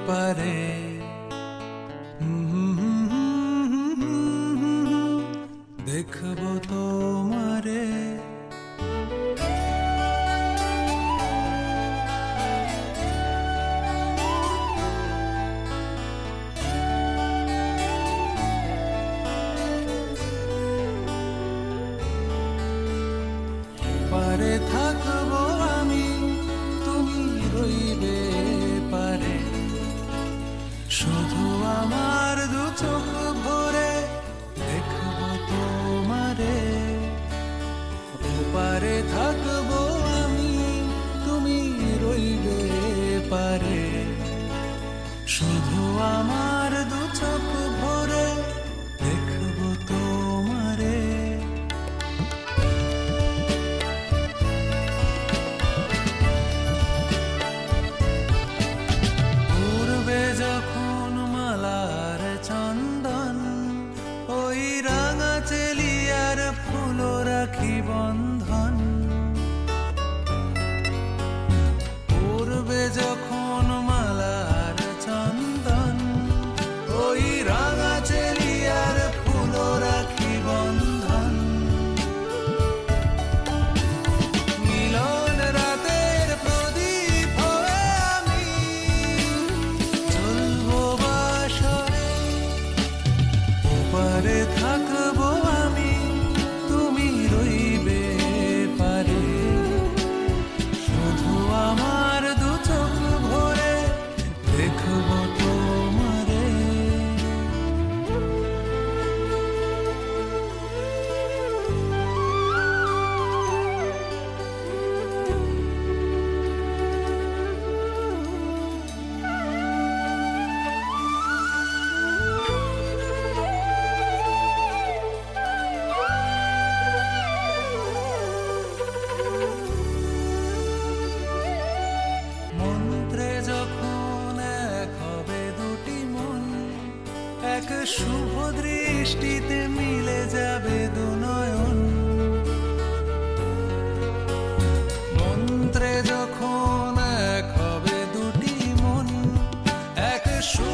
পারে। দেখবো তোমারে পারে থাকবো আমি, তুমি রইবে পারে। শুধু আমার দু চোখ ভরে দেখবো তোমারে। পারে থাকবো আমি, তুমি রইবে পারে। শুধু আমার দু চোখ ভরে দেখবো তোমারে। পূর্বে যখন মালার চন্দন, ওই রাঙা চেলিয়ার ফুল রাখি বন্ধন। পূর্বে যখন মালার চন্দন, ওই রাঙা চেলিয়ার ফুল রাখি বন্ধন। মিলন রাতের প্রদীপ হয়ে আমি চলবো বাসরে। ওপারে থাকবো আমি, তুমি রইবে পারে। শুধু আমার দু চোখ ভরে দেখবো তোমারে। মন্ত্রে যখন এক হবে দুটি মন, এক শুভ দৃষ্টিতে মিলে যাবে দু নয়ন। মন্ত্রে যখন এক হবে দুটি মন, এক শুভ